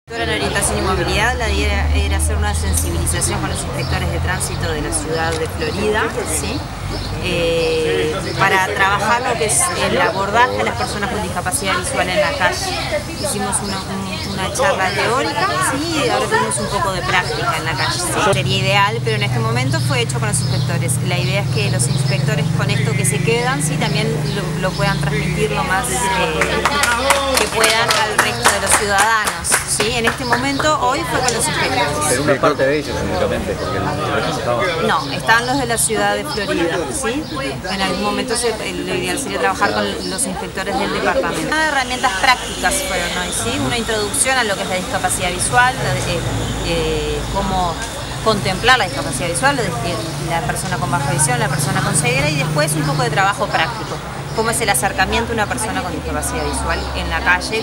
En orientación y movilidad, la idea era hacer una sensibilización con los inspectores de tránsito de la ciudad de Florida, ¿sí? Para trabajar lo que es el abordaje a las personas con discapacidad visual en la calle. Hicimos una charla teórica, ¿sí? Y ahora tenemos un poco de práctica en la calle. ¿Sí? Sería ideal, pero en este momento fue hecho con los inspectores. La idea es que los inspectores con esto que se quedan, ¿sí? También lo puedan transmitir lo más que puedan al resto de los ciudadanos. ¿Sí? En este momento, hoy fue con los inspectores. Pero una parte de ellos únicamente, porque el resto estaba... No, están los de la ciudad de Florida, ¿sí? En algún momento lo ideal sería trabajar con los inspectores del departamento. Herramientas prácticas fueron hoy, ¿sí? Una introducción a lo que es la discapacidad visual, cómo contemplar la discapacidad visual, la persona con baja visión, la persona con ceguera, y después un poco de trabajo práctico. Cómo es el acercamiento a una persona con discapacidad visual en la calle,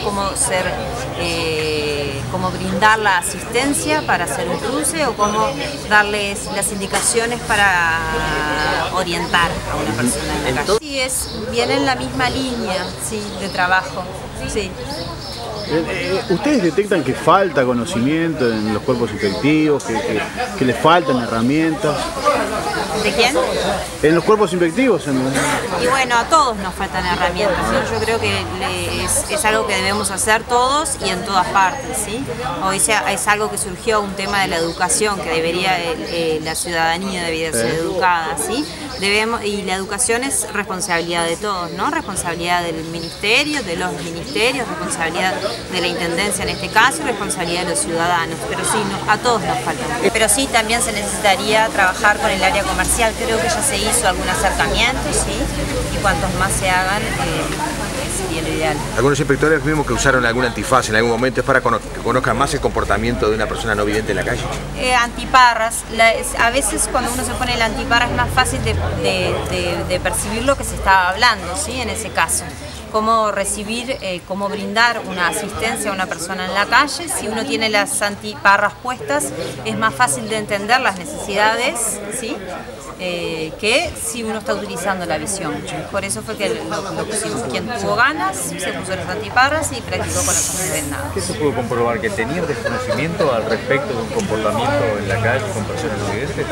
cómo brindar la asistencia para hacer un cruce o cómo darles las indicaciones para orientar a una persona en la calle. Sí, viene en la misma línea, sí, de trabajo. Sí. ¿Ustedes detectan que falta conocimiento en los cuerpos inspectivos, que les faltan herramientas? ¿De quién? En los cuerpos inspectivos. Y bueno, a todos nos faltan herramientas, ¿sí? Yo creo que es algo que debemos hacer todos y en todas partes, ¿sí? Hoy es algo que surgió, un tema de la educación, que debería, la ciudadanía debería ser educada, ¿sí? Y la educación es responsabilidad de todos, ¿no? Responsabilidad del ministerio, de los ministerios, responsabilidad de la intendencia en este caso, y responsabilidad de los ciudadanos, pero sí, a todos nos faltan. Pero sí, también se necesitaría trabajar con el área comercial. Creo que ya se hizo algún acercamiento, ¿sí? Y cuantos más se hagan, sería lo ideal. Algunos inspectores vimos que usaron algún antifaz en algún momento. ¿Es para que conozcan más el comportamiento de una persona no vidente en la calle? Antiparras. A veces cuando uno se pone el antiparra es más fácil de percibir lo que se estaba hablando, ¿sí? En ese caso. Cómo recibir, cómo brindar una asistencia a una persona en la calle. Si uno tiene las antiparras puestas, es más fácil de entender las necesidades, ¿sí? Que si uno está utilizando la visión. Por eso fue que lo pusimos. Quien tuvo ganas, se puso las antiparras y practicó con los ojos vendados. ¿Qué se pudo comprobar? ¿Que tenían desconocimiento al respecto de un comportamiento en la calle con personas no videntes?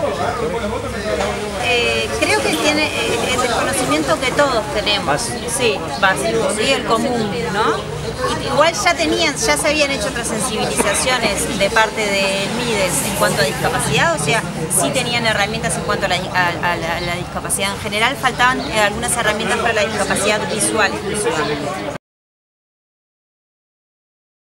Creo que tiene el desconocimiento que todos tenemos. Básico. Sí, básico, sí, el común, ¿no? Igual ya se habían hecho otras sensibilizaciones de parte del MIDES en cuanto a discapacidad, o sea, sí tenían herramientas en cuanto a la discapacidad en general, faltaban algunas herramientas para la discapacidad visual exclusivamente.